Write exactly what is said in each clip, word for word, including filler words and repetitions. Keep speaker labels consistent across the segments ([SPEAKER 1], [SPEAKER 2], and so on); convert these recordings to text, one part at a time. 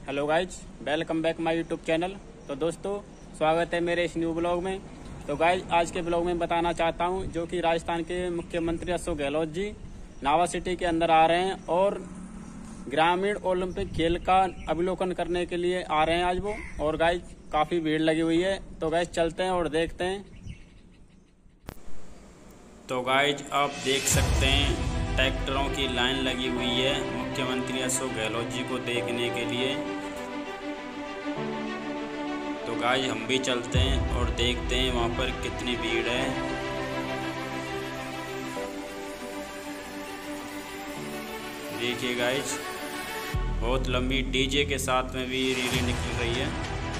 [SPEAKER 1] Hello guys, welcome back my YouTube channel. तो दोस्तों, स्वागत है मेरे इस न्यू ब्लॉग में। तो गाइज, आज के ब्लॉग में बताना चाहता हूं जो कि राजस्थान के मुख्यमंत्री अशोक गहलोत जी नावा सिटी के अंदर आ रहे हैं और ग्रामीण ओलंपिक खेल का अवलोकन करने के लिए आ रहे हैं आज वो। और गाइज, काफी भीड़ लगी हुई है। तो गाइज, चलते हैं और देखते हैं। तो गाइज, आप देख सकते हैं ट्रैक्टरों की लाइन लगी हुई है मुख्यमंत्री अशोक गहलोत जी को देखने के लिए। तो गाइज, हम भी चलते हैं और देखते हैं वहाँ पर कितनी भीड़ है। देखिए गाइज, बहुत लंबी डीजे के साथ में भी रैली निकल रही है।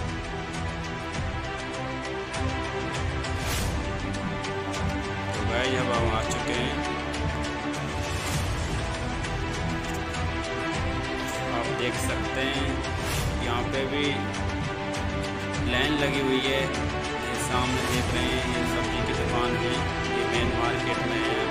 [SPEAKER 1] तो गाइज, अब हम आ चुके हैं। आप देख सकते हैं यहाँ पे भी लाइन लगी हुई है। ये सामने देख रहे हैं, ये सब्जी की दुकान है, ये मेन मार्केट में है।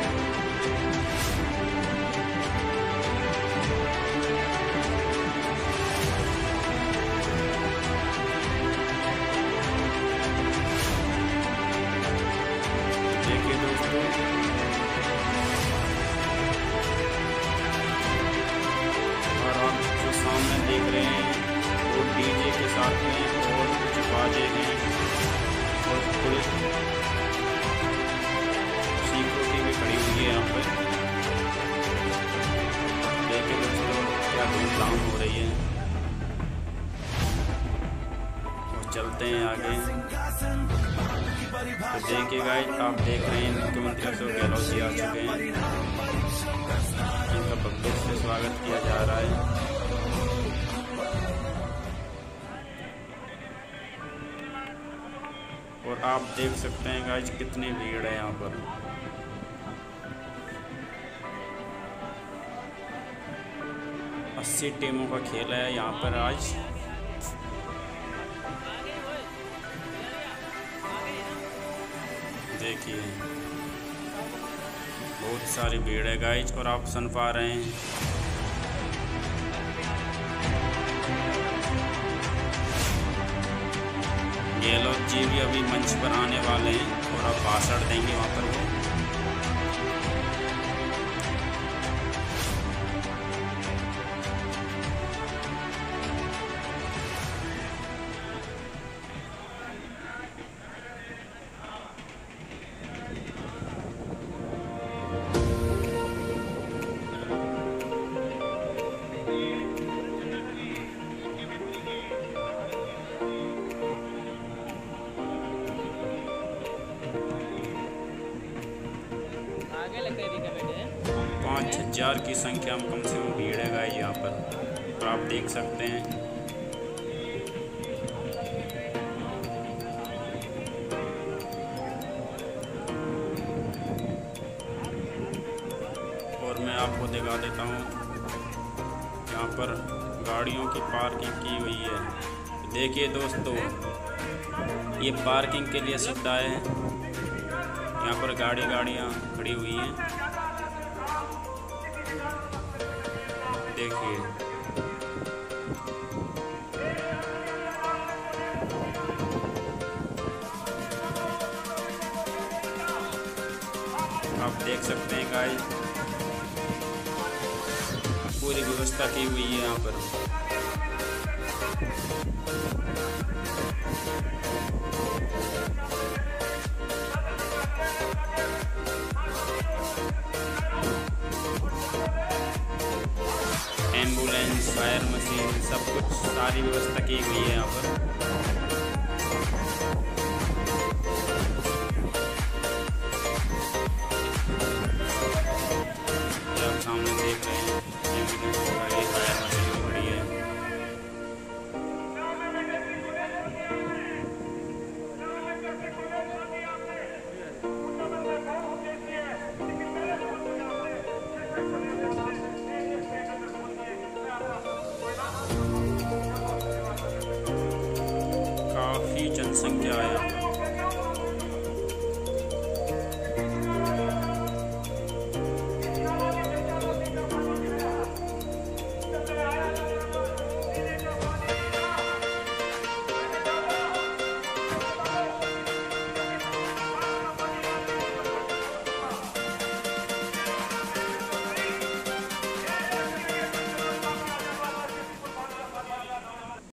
[SPEAKER 1] देखिए दोस्तों, और आप जो सामने देख रहे हैं वो डीजे के साथ में और कुछ बाजे हैं और पुलिस सिक्योरिटी भी खड़ी हुई है यहाँ पर। देखिए दोस्तों, क्या धूमधाम हो रही है। और चलते हैं आगे। तो देखिए गाइस, आप देख रहे हैं मुख्यमंत्री अशोक गहलोत जी आ चुके हैं। इनका भव्य से स्वागत किया जा रहा है। और आप देख सकते हैं गाइस, कितनी भीड़ है यहाँ पर। अस्सी टीमों का खेल है यहाँ पर आज। देखिए, बहुत सारी भीड़ है गाइस, और आप सुन पा रहे हैं। गहलोत जी भी अभी मंच पर आने वाले हैं और अब भाषण देंगे वहाँ पर वो। पाँच हजार की संख्या में कम से कम भीड़ है गाइस यहाँ पर, तो आप देख सकते हैं। और मैं आपको दिखा देता हूँ, यहाँ पर गाड़ियों की पार्किंग की हुई है। देखिए दोस्तों, ये पार्किंग के लिए सुविधा है। यहाँ पर गाड़ी गाड़ियाँ खड़ी हुई हैं। देखिए, आप देख सकते हैं गाइस, पूरी व्यवस्था की हुई है यहाँ पर। एम्बुलेंस, फायर मशीन, सब कुछ सारी व्यवस्था की हुई है यहाँ पर। ये आप सामने देख रहे हैं, एम्बुलेंस खड़ी है, फायर मशीन भी खड़ी है। काफ़ी जनसंख्या है यहाँ पर।